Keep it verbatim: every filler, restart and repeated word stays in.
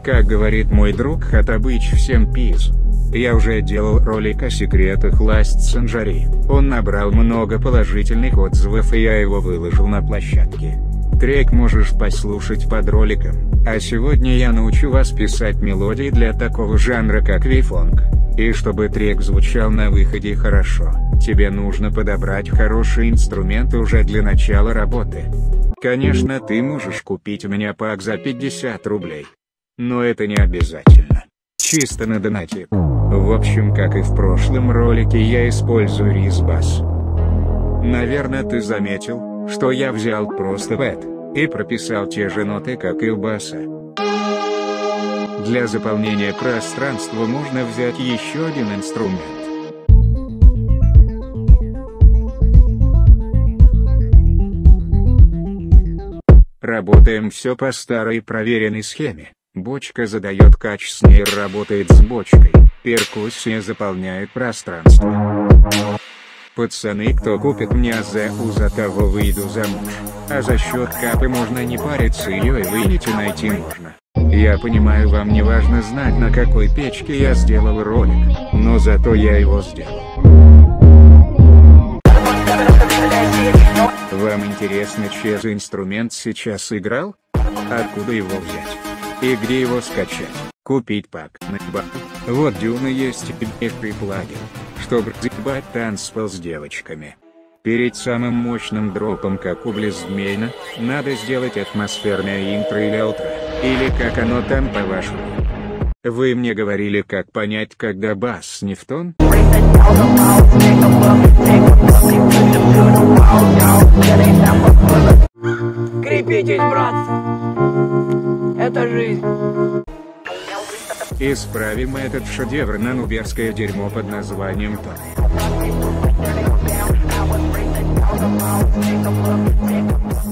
Как говорит мой друг Хатабыч, всем пиз. Я уже делал ролик о секретах Last Century. Он набрал много положительных отзывов, и я его выложил на площадке. Трек можешь послушать под роликом. А сегодня я научу вас писать мелодии для такого жанра как вейфонг. И чтобы трек звучал на выходе хорошо, тебе нужно подобрать хорошие инструменты уже для начала работы. Конечно, ты можешь купить у меня пак за пятьдесят рублей. Но это не обязательно. Чисто на донате. В общем, как и в прошлом ролике, я использую ризбас. Наверное, ты заметил, что я взял просто пэд и прописал те же ноты, как и у баса. Для заполнения пространства можно взять еще один инструмент. Работаем все по старой проверенной схеме. Бочка задает кач, снейр работает с бочкой, перкуссия заполняет пространство. Пацаны, кто купит мне АЗУ, за того выйду замуж. А за счет капы можно не париться, ее и вынести найти можно. Я понимаю, вам не важно знать, на какой печке я сделал ролик, но зато я его сделал. Вам интересно, чей за инструмент сейчас играл? Откуда его взять? И где его скачать? Купить пак на баку. Вот Дюна есть и бехрый плагин, чтобы разъебать танцпол с девочками. Перед самым мощным дропом, как у Близмейна, надо сделать атмосферное интро или аутро, или как оно там по-вашему. Вы мне говорили, как понять, когда бас не в тон? Крепитесь, братцы! Это жизнь! Исправим этот шедевр на нуберское дерьмо под названием тон.